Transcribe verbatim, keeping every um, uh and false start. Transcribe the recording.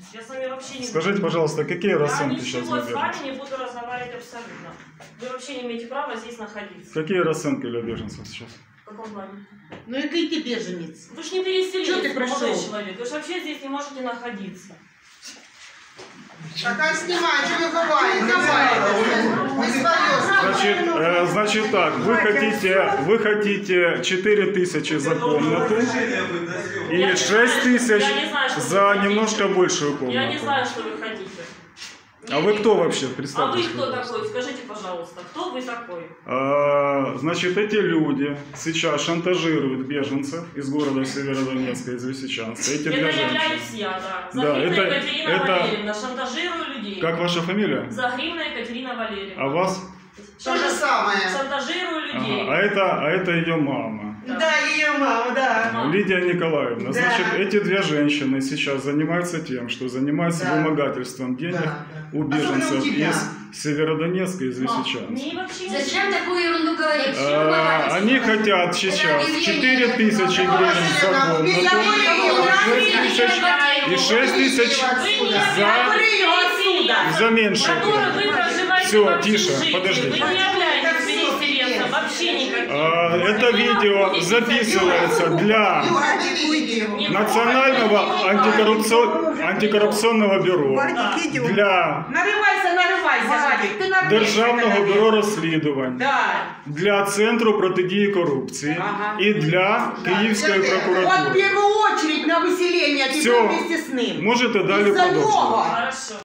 Я с вами вообще не Скажите, буду. пожалуйста, какие расценки Я сейчас ничего для с вами беженцев? не буду разговаривать абсолютно. Вы вообще не имеете права здесь находиться. Какие расценки для беженцев сейчас? В каком плане? Ну який ти біженець? Вы ж не переселились, Чё ты молодой пришёл? человек. Вы же вообще здесь не можете находиться. Так а снимай, что вы ховаете? Вы свое. Значит, э, значит так, вы хотите, вы хотите четыре тысячи за комнату и шесть тысяч за немножко большую комнату. Я не знаю, что вы хотите. А вы кто вообще? А вы Представьтесь, кто пожалуйста. такой? Скажите, пожалуйста, кто вы такой? А, значит, эти люди сейчас шантажируют беженцев из города Северодонецка, из Лисичанска. Эти Это две женщины. являюсь я, да. Да, Загривна это- Екатерина это- Валерьевна, шантажирую людей. Как ваша фамилия? Загривна Екатерина Валерьевна. А вас? То же самое. Шантажирую людей. Ага. А это, а это ее мама. Да, ее мама, да. Лидия Николаевна. Да. Значит, эти две женщины сейчас занимаются тем, что занимаются Да. вымогательством денег Да, да. у беженцев Особенно у тебя. из Северодонецка, из Мам, Лисичанска. мне вообще не- Зачем такую ерунду говорить? А, они хотят сейчас четыре тысячи гривен за комнату и шесть тысяч за, за меньшую Который вы комнату. проживаете Всё, в тише, общежитии. подождите. Вы не являетесь переселенцем, вообще никаким. А, это видео записывается для Национального антикоррупцион- антикоррупционного бюро, для Наривайся, наривайся, Вадик, ти наривайся. Державного бюро розслідувань, Да. для Центру протидії корупції Ага. і для Київської Вот в прокуратури. первую очередь на выселение, ты Всё. был вместе с ним. Можете далі Из-за продовжувати. него. Хорошо.